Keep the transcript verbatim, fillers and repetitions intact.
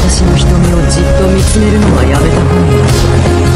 私の瞳をじっと見つめるのはやめた方がいい。